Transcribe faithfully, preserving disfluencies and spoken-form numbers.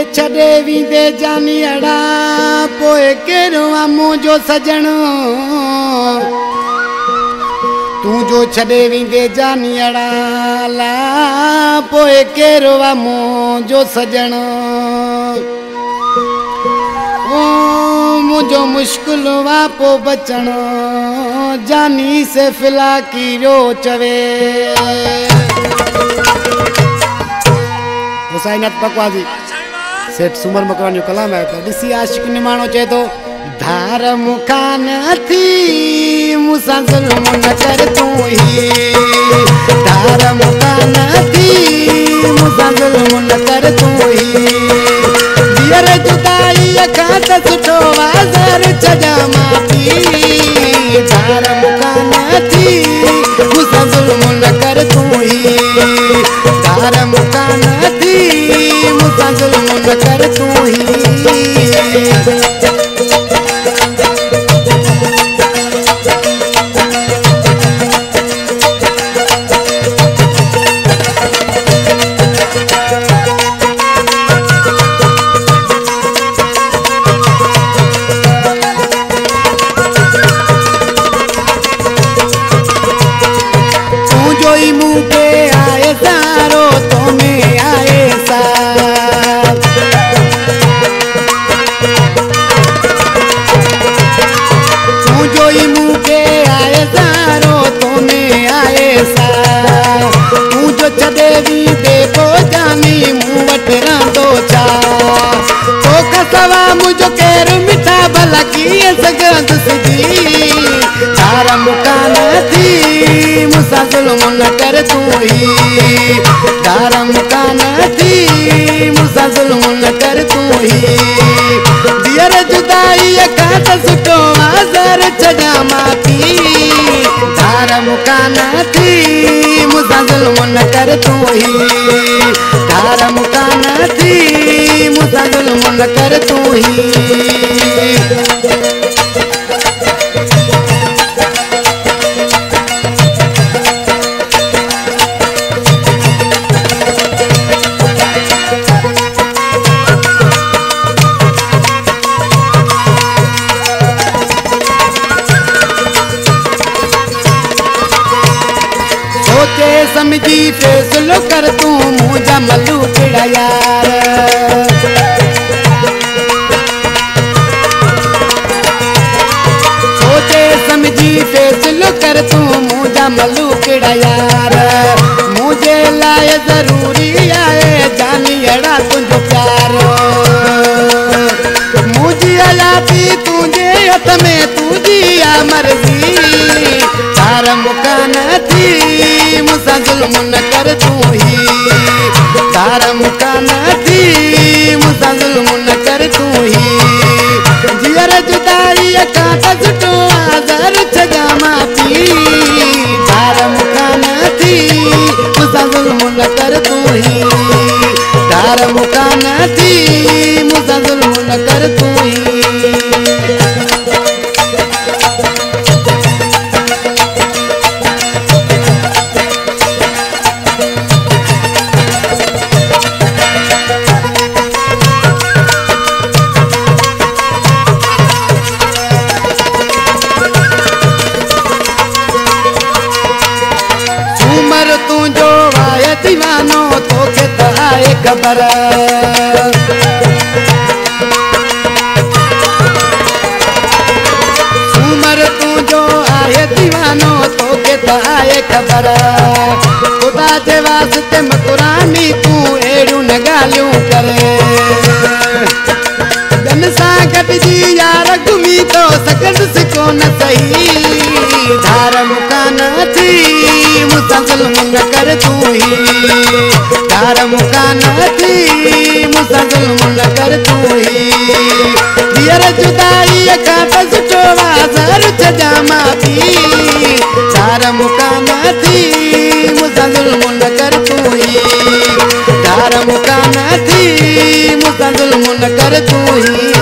छड़े वींदे जानियड़ा पोए केरो आमो जो सजण तू जो छड़े वींदे जानियड़ा ला पोए केरो आमो जो सजण ओ मुझो मुश्किल वापो बचण जानी से फिला की रो चवे हुसैनत पकवाजी सेठ सुमर मकवान जो कलाम है तो दिसी आशिक निमाणो चे तो धार मुखान थी मुसा जुल्म न कर तू ही धार मुखान थी मुसा जुल्म न कर तू ही दियर जुदाई खात सुठो वाज़र छजा मापी धार मुखान थी मुसा जुल्म न कर तू ही धार मुखान थी मुसा जुल्म न कर तू ही मुझो केर मिठा भला किए सगंद सिदी धार मुकान थी मुसा जुल्म न कर तू ही धार मुकान थी मुसा जुल्म न कर तू ही दियर जुदाई खात सुठो वाज़र छजा मापी धार मुकान थी मुसा जुल्म न कर तू ही धार मुकान थी मुसा जुल्म न कर तू ही सोचे समझी फैसलो कर तू मुझा मल्लू पिड़ा यार सोचे समझी फैसलो कर तू मुझा मल्लू पिड़ा यार मुझे लाए जरूरी आए जानी अड़ा तुझो प्यार मुझे आयाती तुझे हथ में तुझी आ मर्जी धार मुकान थी मुसा जुल्म न कर तू ही धार मुकान थी मुसा जुल्म न कर तू ही जियर जुदाई खात सुठो वाज़र छजा मापी धार मुकान थी मुसा जुल्म न कर तू ही धार मुकान थी मुसा जुल्म न कर तू ही तुझो आए दीवानो तो के आए खबर उमर तुझो आए दीवानो तो के आए खबर खुदा जे वास्ते मकुरानी तू एड़ू न गालियूं करे गन सा गॾिजी यार घुमी तो सकंद सिको न सही धार मुकान थी मुसा जुल्म न कर तू ही धार मुकान थी मुसा जुल्म न कर तू ही दियर जुदाई खात सुठो वाज़र छजा मापी धार मुकान थी मुसा जुल्म न कर तू ही धार मुकान थी मुसा जुल्म न कर तू ही